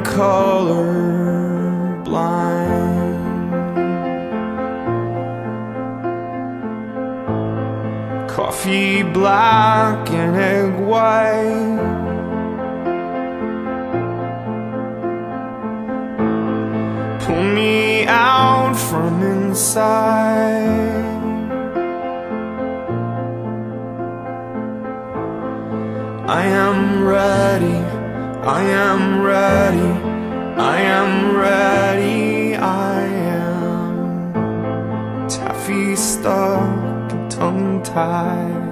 colorblind. Coffee black and egg white. Pull me out from inside. I am ready, I am ready, I am ready, I am taffy stuck and tongue-tied.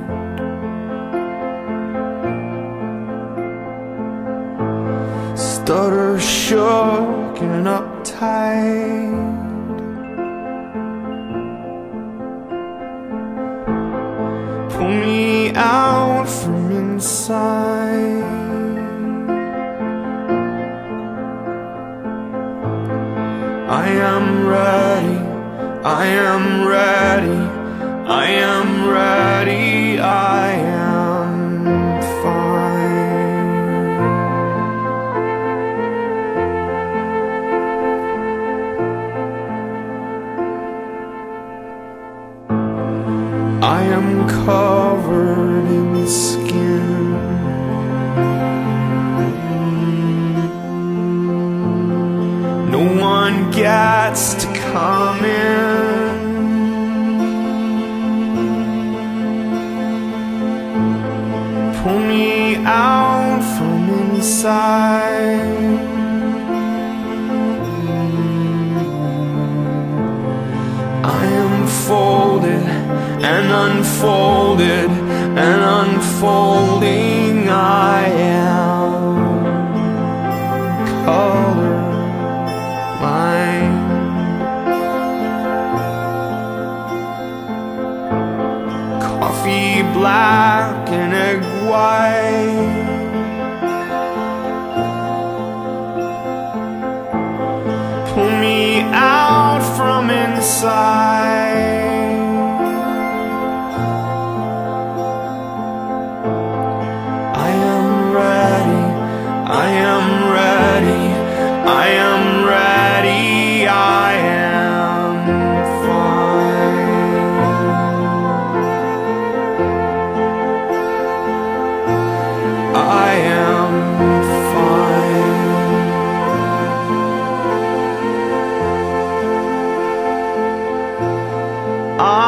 Stutter shook and uptight. Pull me out from inside. I am ready, I am ready, I am ready, I am fine. I am covered in skin. No one gets to come in. Pull me out from inside. I am folded and unfolded and unfolding. I am colorblind. Coffee black and egg white. Pull me out from inside. I am ready, I am ready, I am ready, I am fine. I am fine. I